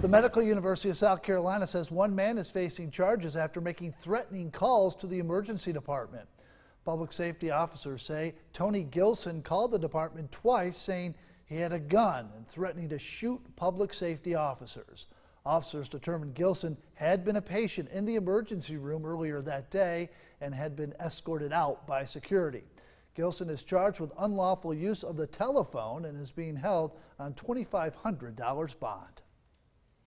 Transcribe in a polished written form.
The Medical University of South Carolina says one man is facing charges after making threatening calls to the emergency department. Public safety officers say Tony Gilson called the department twice saying he had a gun and threatening to shoot public safety officers. Officers determined Gilson had been a patient in the emergency room earlier that day and had been escorted out by security. Gilson is charged with unlawful use of the telephone and is being held on $2,500 bond.